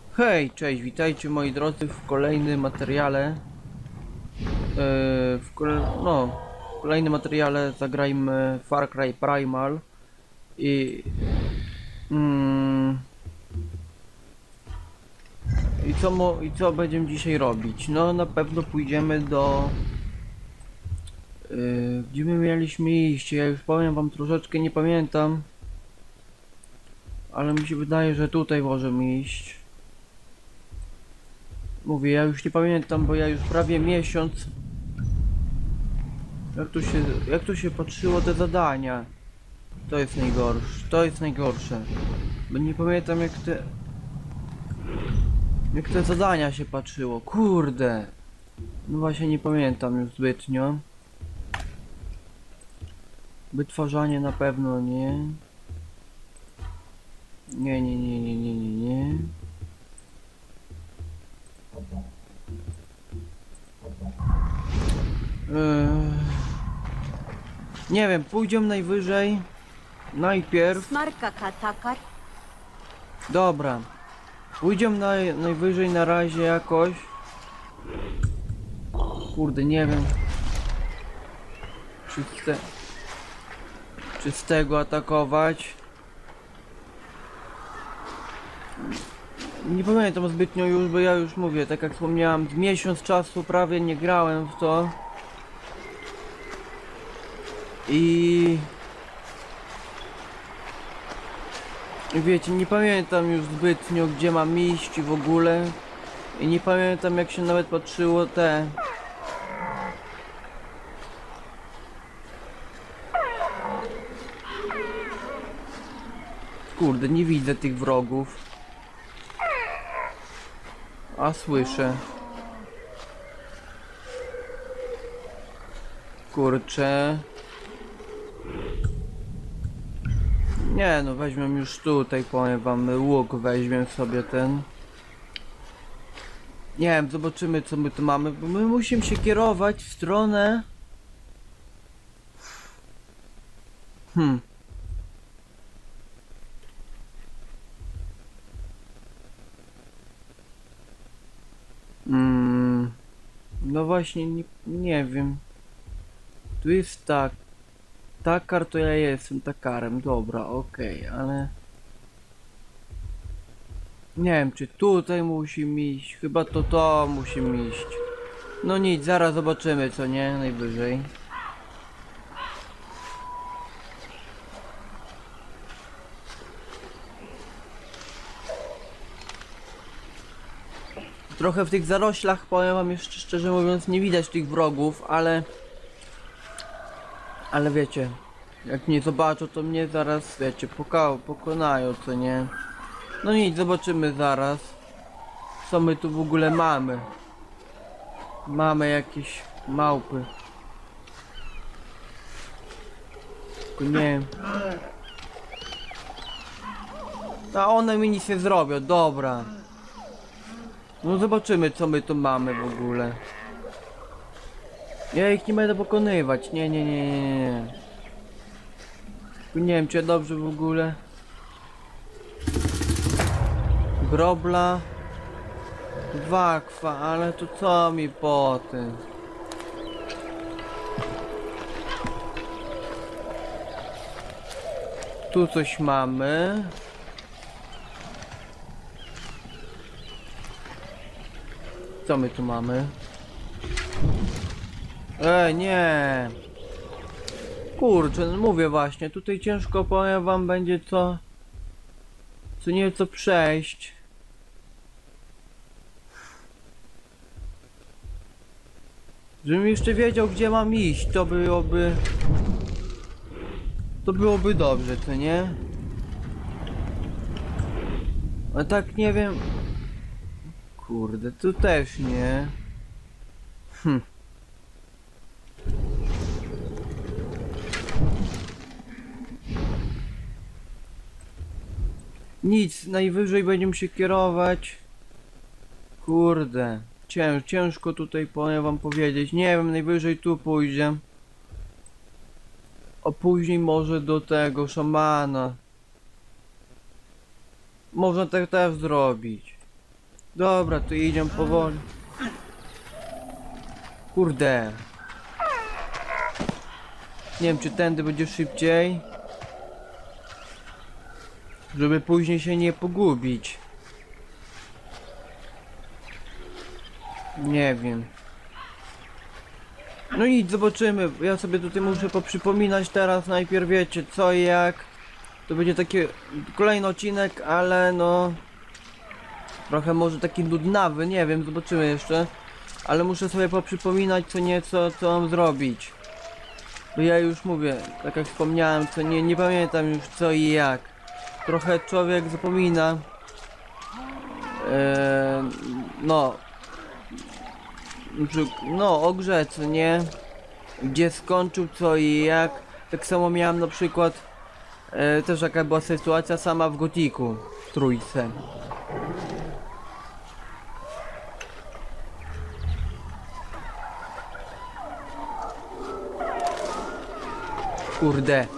Hej, cześć, witajcie moi drodzy w kolejnym materiale. W kolejnym materiale zagrajmy Far Cry Primal i co będziemy dzisiaj robić? No na pewno pójdziemy do gdzie my mieliśmy iść? Ja już powiem wam troszeczkę, nie pamiętam, ale mi się wydaje, że tutaj możemy iść. Mówię, ja już nie pamiętam, bo ja już prawie miesiąc. Jak tu się patrzyło te zadania? To jest najgorsze, to jest najgorsze. Bo nie pamiętam jak te zadania się patrzyło, kurde. No właśnie nie pamiętam już zbytnio. Wytwarzanie na pewno nie. Nie. Nie wiem, pójdziemy najwyżej. Najpierw. Smarka katakar. Dobra. Pójdziemy najwyżej na razie jakoś. Kurde, nie wiem. Czy z tego atakować? Nie pamiętam zbytnio już, bo ja już mówię, tak jak wspomniałem, z miesiąc czasu prawie nie grałem w to. I wiecie, nie pamiętam już zbytnio gdzie mam iść w ogóle. I nie pamiętam jak się nawet patrzyło te. Kurde, nie widzę tych wrogów. A słyszę. Kurczę. Nie no, weźmiemy już tutaj, powiem wam, łuk weźmiemy sobie ten. Nie wiem, zobaczymy co my tu mamy, bo my musimy się kierować w stronę. No właśnie, nie wiem. Tu jest tak. Takar to ja jestem takarem, dobra, okej, ale nie wiem czy tutaj musimy iść, chyba to musimy iść. No nic, zaraz zobaczymy co nie, najwyżej. Trochę w tych zaroślach, powiem wam jeszcze szczerze mówiąc, nie widać tych wrogów, ale wiecie, jak mnie zobaczą to mnie zaraz, wiecie, pokonają, co nie. No nic, zobaczymy zaraz co my tu w ogóle mamy. Mamy jakieś małpy. Tylko nie wiem. A one mi nic nie zrobią, dobra. No zobaczymy co my tu mamy w ogóle. Ja ich nie będę pokonywać, nie. Tylko nie wiem czy ja dobrze w ogóle. Grobla. Wakwa, ale to co mi po tym? Tu coś mamy. Co my tu mamy? Nie. Kurczę, no mówię właśnie, tutaj ciężko powiem wam będzie co nieco przejść. Żebym jeszcze wiedział gdzie mam iść, to byłoby dobrze, co nie? A tak nie wiem. Kurde, tu też nie. Nic, najwyżej będziemy się kierować. Kurde, ciężko tutaj powiem wam powiedzieć. Nie wiem, najwyżej tu pójdzie. A później może do tego szamana. Można tak też zrobić. Dobra, to idziemy powoli. Kurde. Nie wiem, czy tędy będzie szybciej. Żeby później się nie pogubić. Nie wiem. No i zobaczymy. Ja sobie tutaj muszę poprzypominać teraz najpierw, wiecie, co i jak. To będzie taki kolejny odcinek, ale no... Trochę może taki nudnawy, nie wiem, zobaczymy jeszcze. Ale muszę sobie poprzypominać co nieco, co mam zrobić. Bo ja już mówię, tak jak wspomniałem, co nie pamiętam już co i jak. Trochę człowiek zapomina. No. No, o grze, co nie? Gdzie skończył, co i jak. Tak samo miałem na przykład też jaka była sytuacja sama w Gotiku w trójce. Kurde.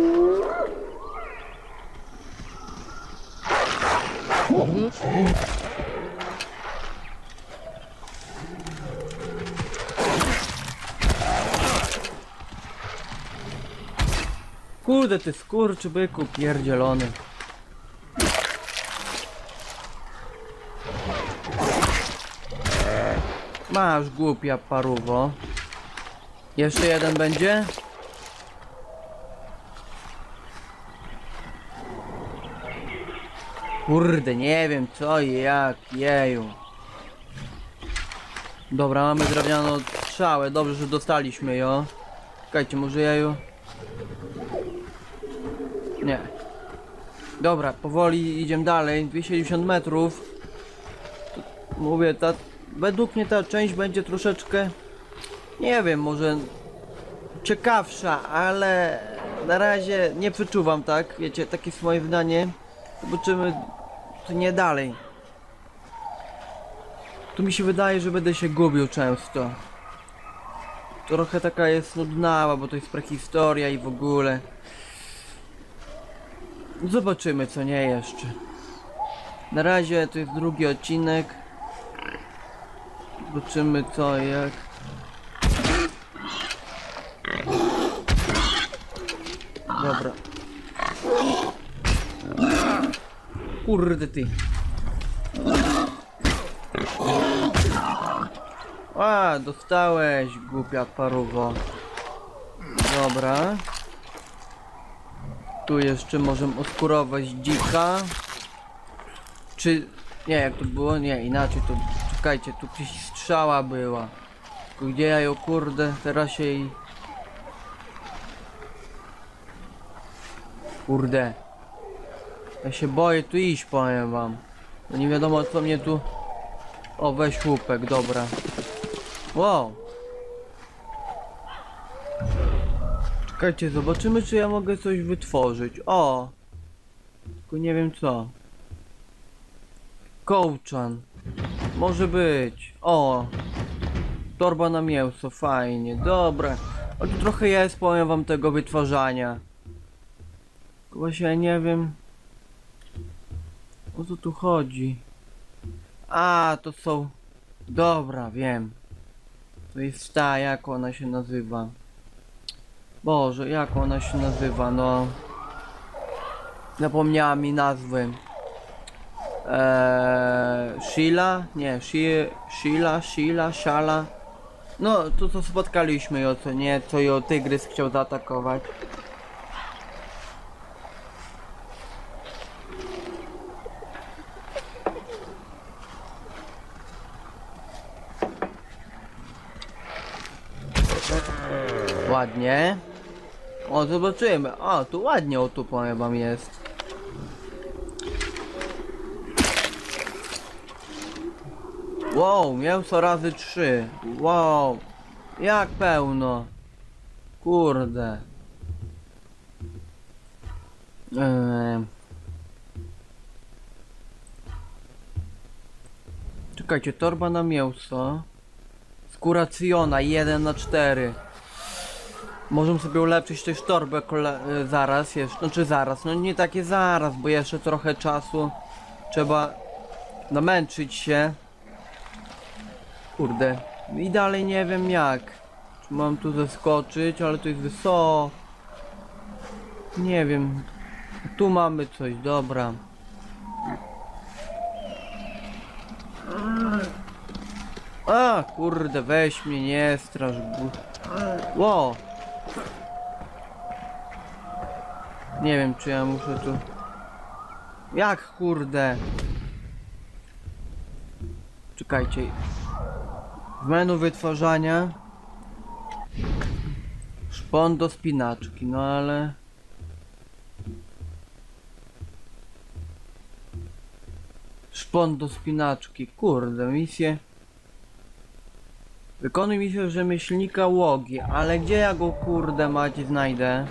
Kurde, ty skurczybyku pierdzielony. Masz, głupia paruwo. Jeszcze jeden będzie? Kurde, nie wiem co i jak, jeju. Dobra, mamy drewnianą strzałę, dobrze, że dostaliśmy ją. Czekajcie, może jeju? Nie. Dobra, powoli idziemy dalej, 270 metrów. Mówię, według mnie ta część będzie troszeczkę, nie wiem, może ciekawsza, ale na razie nie przeczuwam, tak? Wiecie, takie jest moje zdanie. Zobaczymy, co nie dalej. Tu mi się wydaje, że będę się gubił często. Trochę taka jest nudnała, bo to jest prehistoria i w ogóle. Zobaczymy, co nie jeszcze. Na razie to jest drugi odcinek. Zobaczymy co i jak. Dobra. Kurde ty. A, dostałeś, głupia paruwo. Dobra. Tu jeszcze możemy oskurować dzika. Czy... Nie, jak to było? Nie, inaczej to... Czekajcie, tu gdzieś strzała była. Tylko gdzie ja ją, kurde, teraz się jej... Kurde. Ja się boję tu iść, powiem wam. No nie wiadomo co mnie tu... O, weź łupek, dobra. Wow. Czekajcie, zobaczymy czy ja mogę coś wytworzyć. O! Tylko nie wiem co. Kołczan. Może być. O! Torba na mięso, fajnie, dobra. O, tu trochę jest, powiem wam, tego wytwarzania. Tylko właśnie ja nie wiem... O co tu chodzi? A, to są... Dobra, wiem. To jest ta, jak ona się nazywa. Boże, jak ona się nazywa, no. Zapomniała mi nazwy. Sheila? Nie, Sheila, Shala. No, to co spotkaliśmy ją, co nie? Co ją tygrys chciał zaatakować. Ładnie. O, zobaczymy. O, tu ładnie, o tu powiem wam jest. Wow, mięso razy 3. Wow. Jak pełno. Kurde. Czekajcie, torba na mięso. Skuracjona 1/4. Możemy sobie ulepszyć też torbę zaraz jeszcze, znaczy zaraz, no nie takie zaraz, bo jeszcze trochę czasu trzeba namęczyć się. Kurde. I dalej nie wiem jak. Czy mam tu zeskoczyć, ale to jest wysoko. Nie wiem. Tu mamy coś, dobra. A, kurde, weź mnie, nie straż. Ło. Nie wiem, czy ja muszę tu... Jak, kurde? Czekajcie. W menu wytwarzania szpon do spinaczki, no ale... Szpon do spinaczki, kurde, misję. Wykonuj misję rzemieślnika łogi, ale gdzie ja go, kurde, macie znajdę?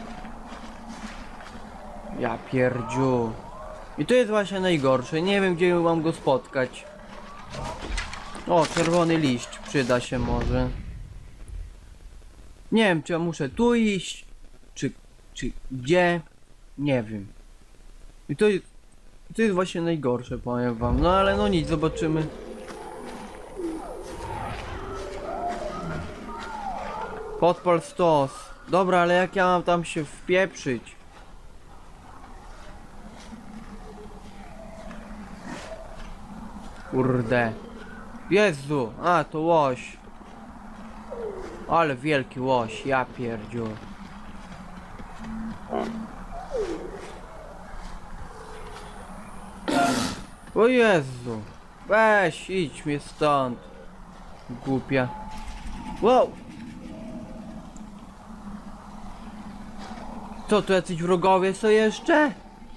Ja pierdziu. I to jest właśnie najgorsze, nie wiem gdzie mam go spotkać. O, czerwony liść, przyda się może. Nie wiem czy ja muszę tu iść, czy gdzie, nie wiem. I to jest właśnie najgorsze, powiem wam, no ale no nic, zobaczymy. Podpal stos. Dobra, ale jak ja mam tam się wpieprzyć? Kurde. Jezu, a to łoś. Ale wielki łoś, ja pierdziu. O Jezu. Weź, idź mnie stąd. Głupia. Wow. Co, tu jacyś wrogowie są jeszcze?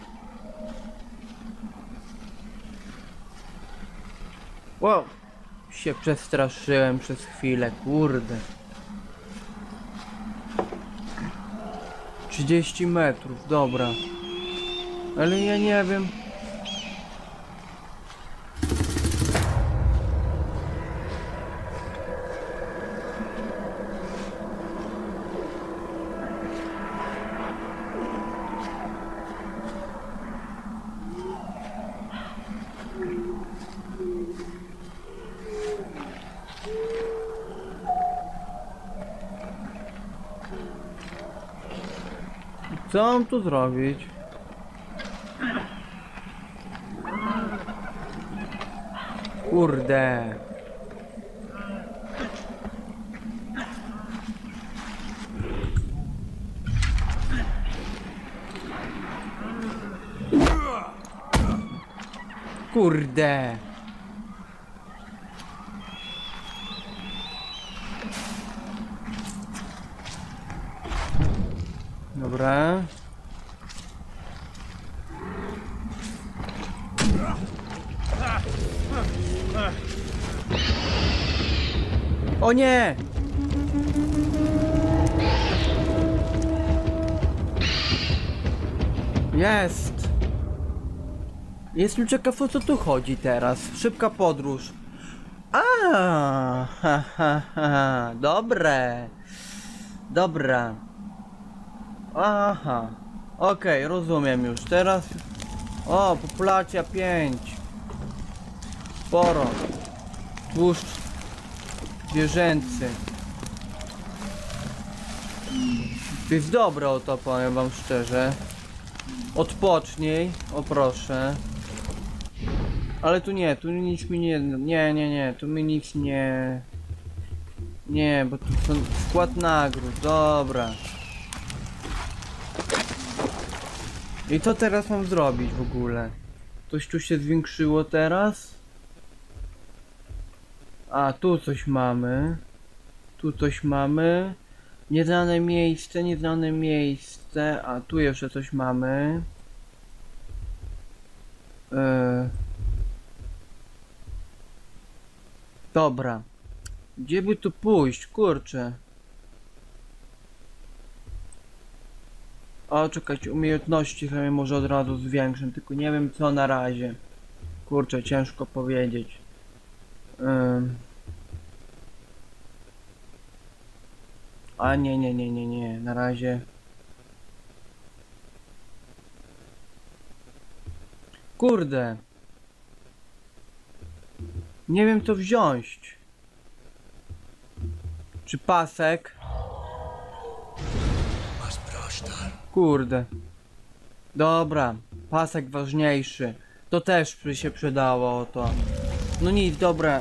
Wow. Się przestraszyłem przez chwilę, kurde. 30 metrów, dobra. Ale ja nie wiem. Co mam tu zrobić? Kurde. Kurde. Dobra. O nie! Jest! Jestem ciekaw o co tu chodzi teraz. Szybka podróż. A, ha, ha, ha. Dobre. Dobra. Aha. Okej, rozumiem już. Teraz... O, populacja 5. Sporo. Tłuszcz zwierzęcy. To jest dobre o to, powiem wam szczerze. Odpocznij, o proszę. Ale tu nie, tu nic mi nie, tu mi nic nie... Nie, bo tu są skład nagród, dobra. I co teraz mam zrobić w ogóle? Coś tu się zwiększyło teraz? A, tu coś mamy. Tu coś mamy. Nieznane miejsce, nieznane miejsce. A, tu jeszcze coś mamy. Dobra. Gdzie by tu pójść? Kurczę. O, czekać, umiejętności sobie może od razu zwiększę, tylko nie wiem co na razie. Kurczę, ciężko powiedzieć. A nie, na razie. Kurde. Nie wiem co wziąć. Czy pasek? Kurde. Dobra, pasek ważniejszy. To też by się przydało to. No nic, dobra.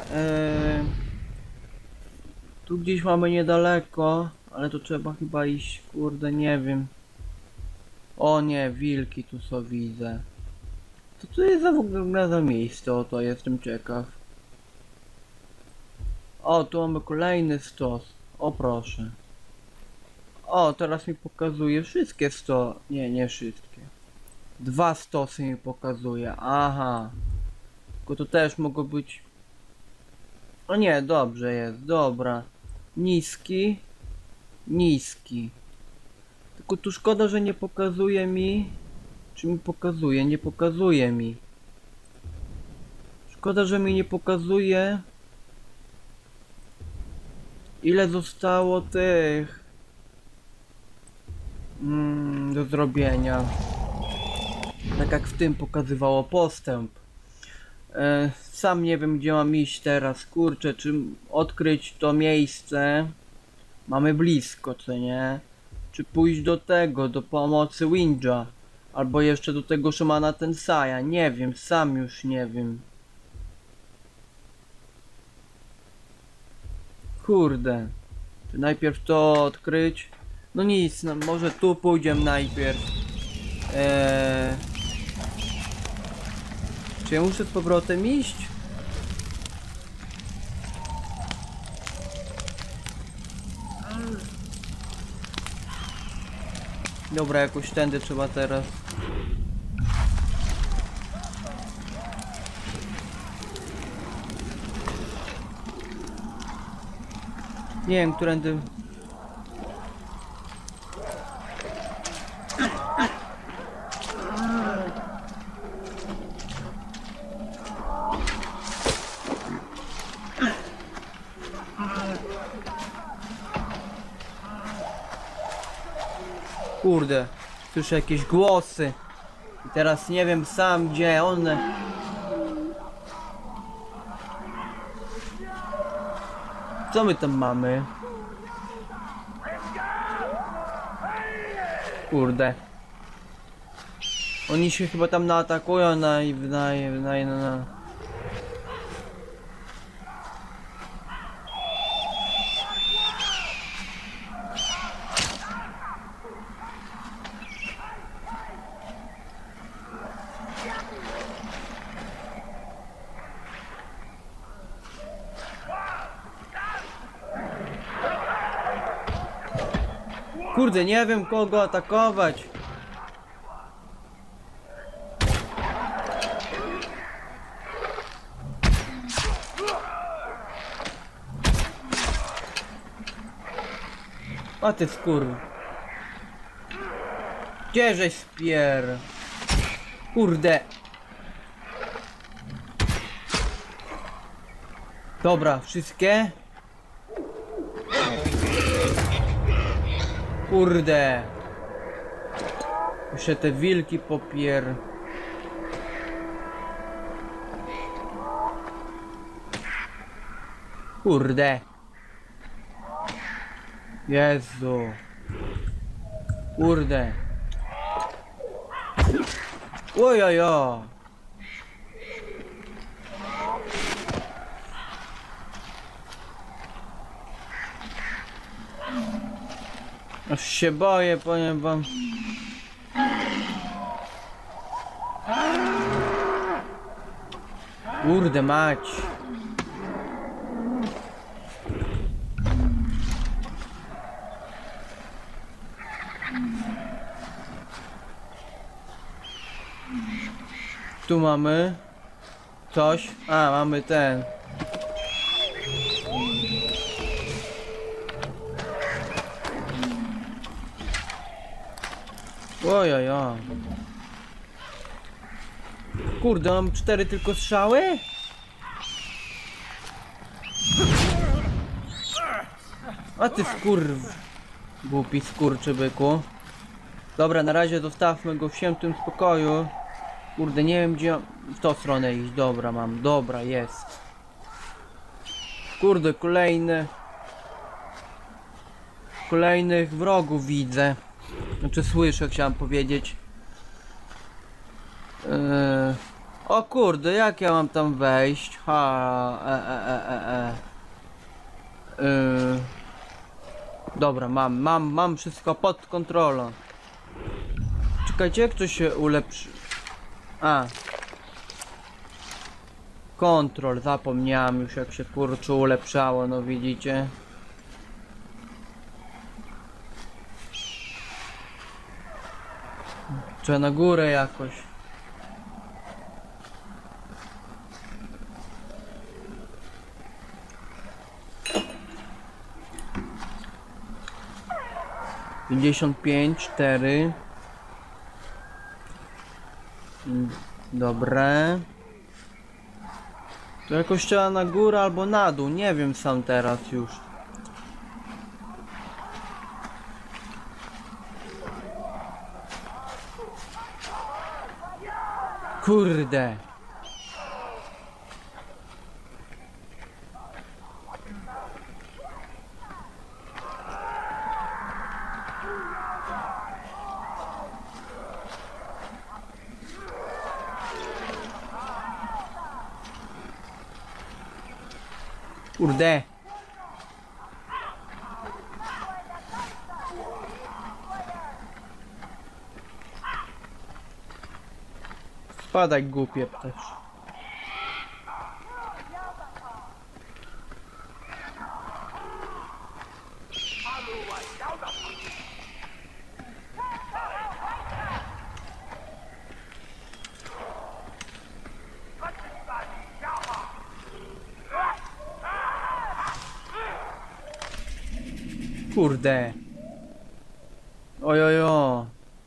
Tu gdzieś mamy niedaleko, ale to trzeba chyba iść, kurde, nie wiem. O nie, wilki tu są, widzę. Co to jest w ogóle za miejsce? O, to jestem ciekaw. O, tu mamy kolejny stos. O, proszę. O, teraz mi pokazuje wszystkie nie wszystkie. 2 stosy mi pokazuje. Aha. Tylko to też mogło być... O nie, dobrze jest, dobra. Niski. Niski. Tylko tu szkoda, że nie pokazuje mi... Czy mi pokazuje? Nie pokazuje mi. Szkoda, że mi nie pokazuje... Ile zostało tych... do zrobienia. Tak jak w tym pokazywało postęp. Sam nie wiem gdzie mam iść teraz, kurczę, czy odkryć to miejsce. Mamy blisko, co nie? Czy pójść do tego, do pomocy Windja. Albo jeszcze do tego szamana Tensaja, nie wiem, sam już nie wiem. Kurde. Czy najpierw to odkryć? No nic, no może tu pójdziemy najpierw. Czy ja muszę z powrotem iść? Dobra, jakoś tędy trzeba teraz. Nie wiem, którędy... Kurde, słyszę jakieś głosy. I teraz nie wiem sam gdzie one. Co my tam mamy? Kurde. Oni się chyba tam naatakują na... Kurde, nie wiem kogo atakować. A ty skur... Gdzieżeś spier... Kurde. Dobra, wszystkie? Kurde. Jeszcze te wilki popier... Kurde. Jezu. Kurde. Ojojo. Aż się boję, powiem wam. Kurde mać. Tu mamy coś. A, mamy ten. Ojojo. Kurde, mam 4 tylko strzały? A ty głupi skurczybyku. Dobra, na razie zostawmy go w świętym spokoju. Kurde, nie wiem gdzie w tą stronę iść. Dobra, mam. Dobra, jest. Kurde, kolejnych wrogów widzę. Znaczy słyszę, chciałem powiedzieć. O kurde, jak ja mam tam wejść? Dobra, mam wszystko pod kontrolą. Czekajcie, jak to się ulepszy. Kontrol, zapomniałem już jak się kurczę ulepszało, no widzicie. Trzeba na górę jakoś. $55, 4. Dobre. To jakoś trzeba na górę albo na dół, nie wiem sam teraz już. Kurde. Kurde. Spadaj głupie też. Kurde. Ojojo.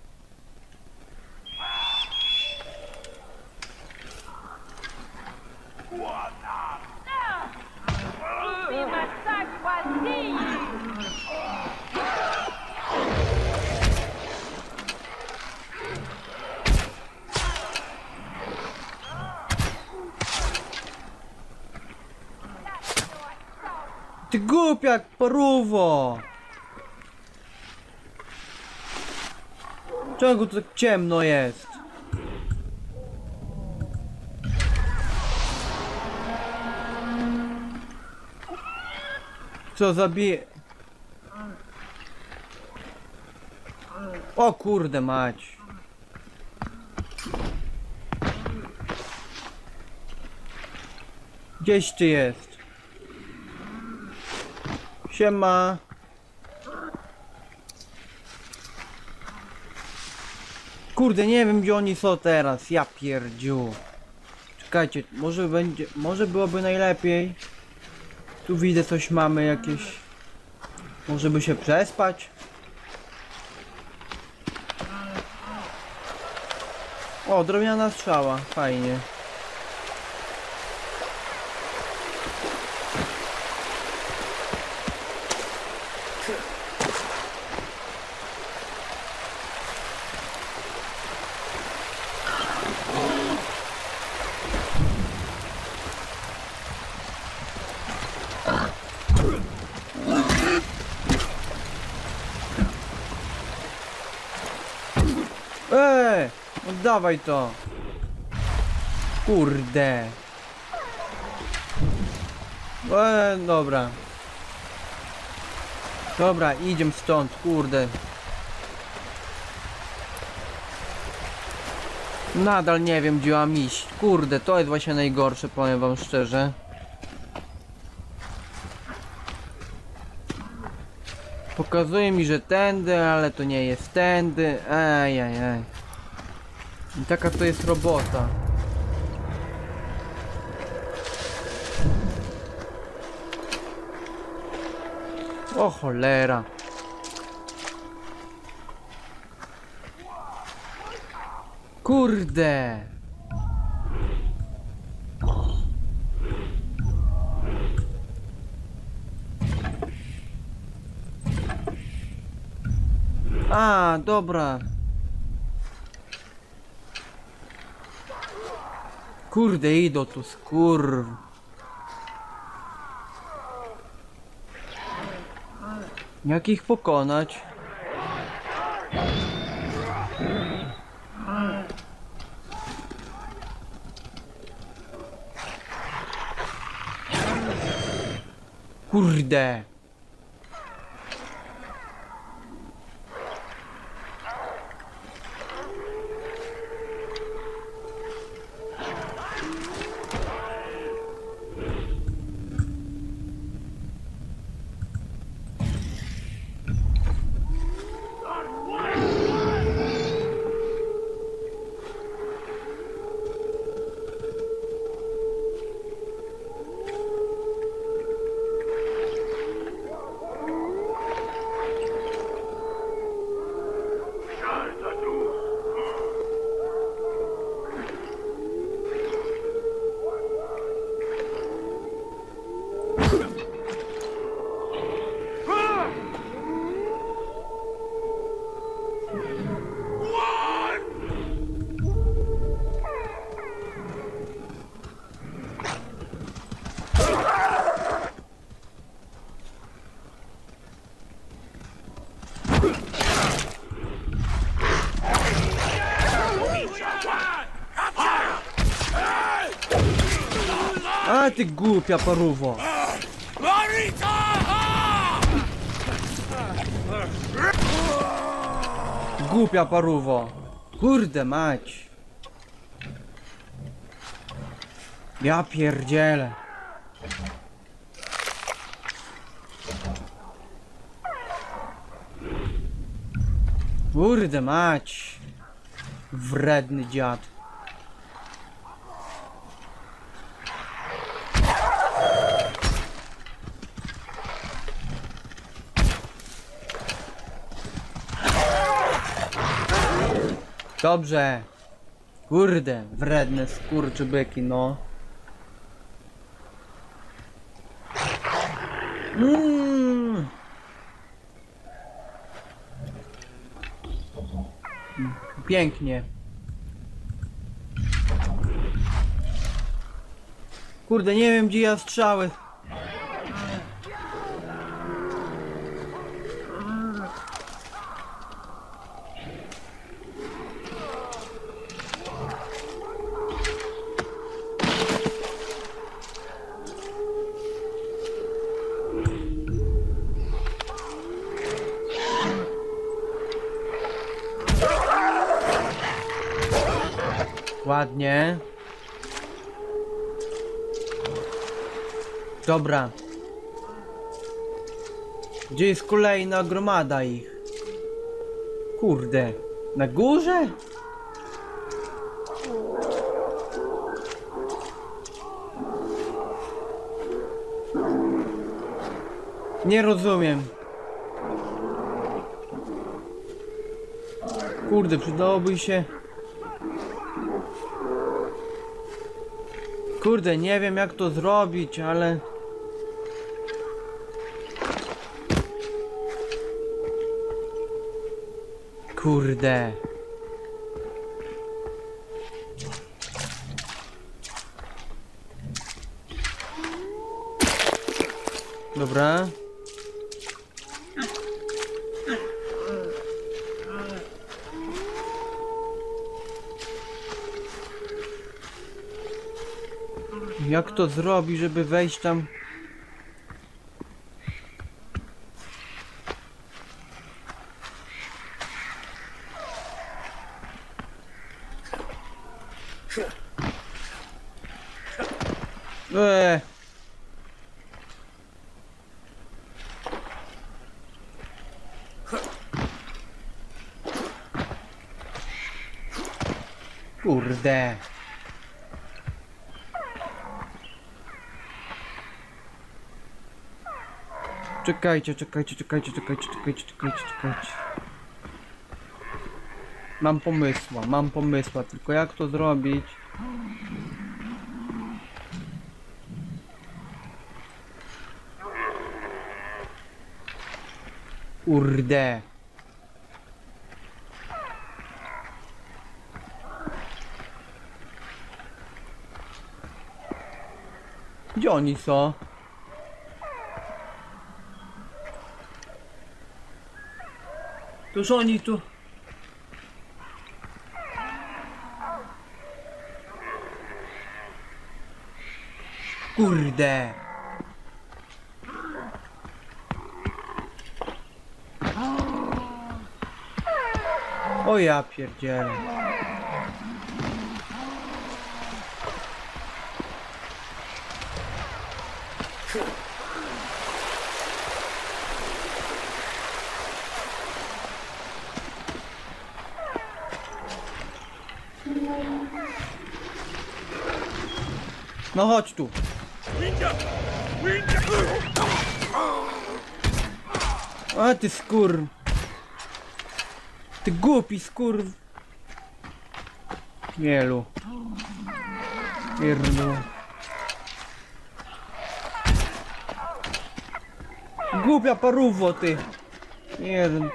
Ty głupiak, parówo! Czego tu tak ciemno jest? Co zabije? O kurde mać. Gdzieś ty jest? Siema. Kurde, nie wiem gdzie oni są teraz, ja pierdziu. Czekajcie, może byłoby najlepiej. Tu widzę coś mamy jakieś. Może by się przespać? O, drewniana strzała, fajnie. Oddawaj to. Kurde. Dobra. Dobra, idziemy stąd, kurde. Nadal nie wiem gdzie mam iść. Kurde, to jest właśnie najgorsze, powiem wam szczerze. Pokazuje mi, że tędy, ale to nie jest tędy. Ajajaj. I taka to jest robota. O cholera. Kurde. A, dobra. Kurde, idą tu skurw. Jak ich pokonać? Kurde. A ty głupia paruwo. Głupia paruwo. Kurde mać. Ja pierdzielę. Kurde mać. Wredny dziad. Dobrze. Kurde, wredne skurczybyki, no. Pięknie. Kurde, nie wiem gdzie ja strzały. Ładnie. Dobra. Gdzie jest kolejna gromada ich? Kurde. Na górze? Nie rozumiem. Kurde, przydałoby się... Kurde, nie wiem jak to zrobić, ale... Kurde. Dobra. Jak to zrobi, żeby wejść tam? Eee. Kurde. Czekajcie. Mam pomysła, tylko jak to zrobić? Kurde. Gdzie oni są? Toż oni tu... Kurde. O ja pierdzielę. No chodź tu. A ty skur... Ty głupi skur... Mielu. Pierdu. Głupia parówo ty. Pierdu.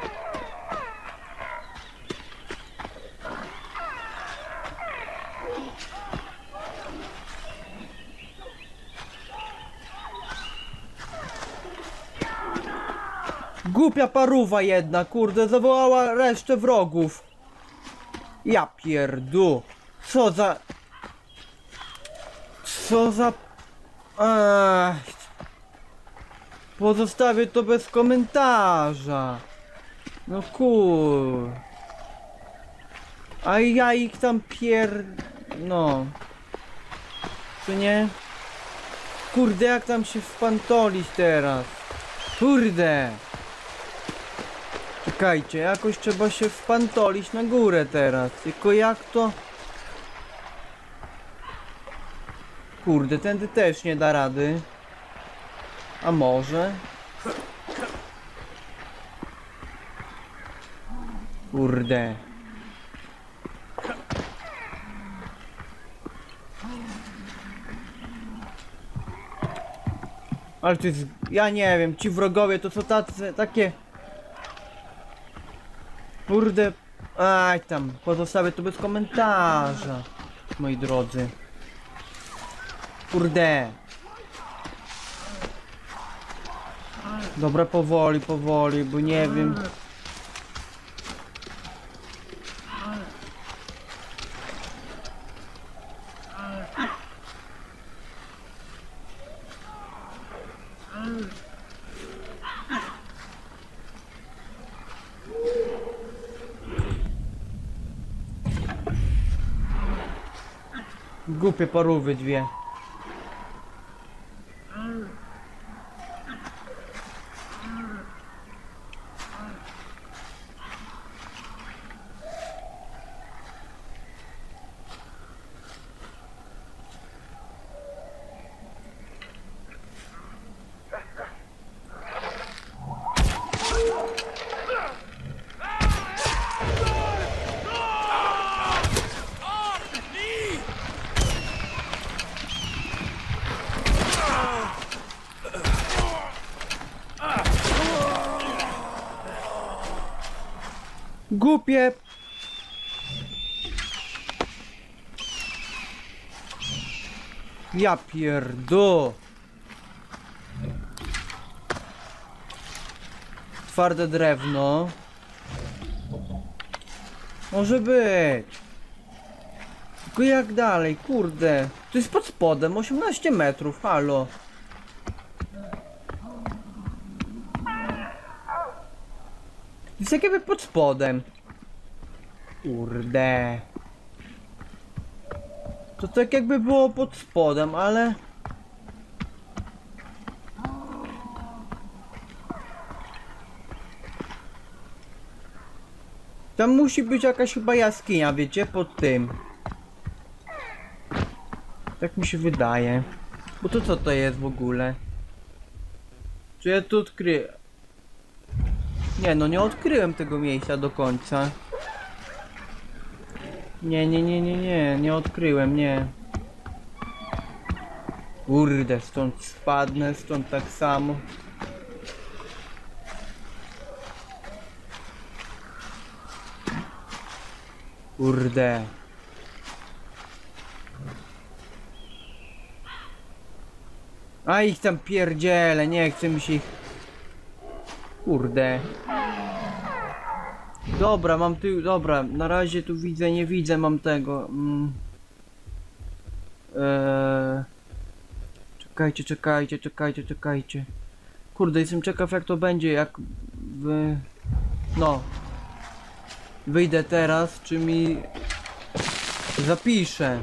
Głupia paruwa jedna, kurde, zawołała resztę wrogów. Ja pierdu. Co za... Co za... Pozostawię to bez komentarza. No kur... A ja ich tam no... Czy nie? Kurde, jak tam się wpantolić teraz? Kurde! Czekajcie, jakoś trzeba się wpantolić na górę teraz. Tylko jak to... Kurde, tędy też nie da rady. A może? Kurde. Ale to jest... Ja nie wiem, ci wrogowie to co tacy... Takie... Kurde... Aj tam, pozostawię to bez komentarza. Moi drodzy. Kurde. Dobra, powoli, powoli, bo nie wiem. Głupie parówy dwie. Głupie. Ja pierdu. Twarde drewno. Może być. Tylko jak dalej, kurde. To jest pod spodem, 18 metrów, halo. To jest jakby pod spodem. Kurde. To tak jakby było pod spodem, ale... Tam musi być jakaś chyba jaskinia, wiecie, pod tym. Tak mi się wydaje. Bo to co to jest w ogóle? Czy ja tu odkryję? Nie, no nie odkryłem tego miejsca do końca. Nie odkryłem, nie. Kurde, stąd spadnę, stąd tak samo. Kurde. A ich tam pierdzielę, nie chcę mi się ich... Kurde. Dobra, mam tu, dobra, na razie tu widzę, nie widzę, mam tego. Czekajcie. Kurde, jestem ciekaw jak to będzie, jak no. Wyjdę teraz, czy mi zapisze.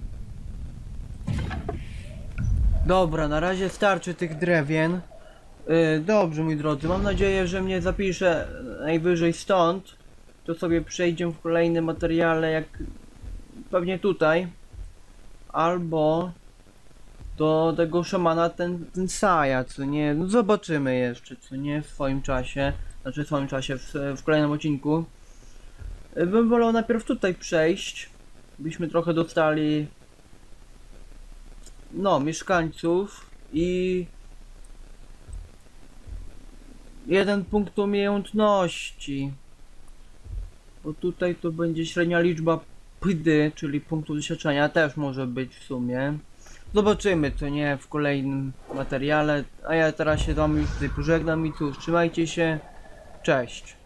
Dobra, na razie starczy tych drewien. Dobrze, moi drodzy, mam nadzieję, że mnie zapisze najwyżej stąd. To sobie przejdziemy w kolejnym materiale, jak pewnie tutaj. Albo do tego szamana ten Saja, co nie? No zobaczymy jeszcze, co nie? W swoim czasie. Znaczy w swoim czasie, w kolejnym odcinku. Bym wolał najpierw tutaj przejść. Byśmy trochę dostali no, mieszkańców i 1 punkt umiejętności. Bo tutaj to będzie średnia liczba PD, czyli punktów doświadczenia, też może być w sumie. Zobaczymy, co nie, w kolejnym materiale. A ja teraz się z wami już tutaj pożegnam i cóż, trzymajcie się. Cześć.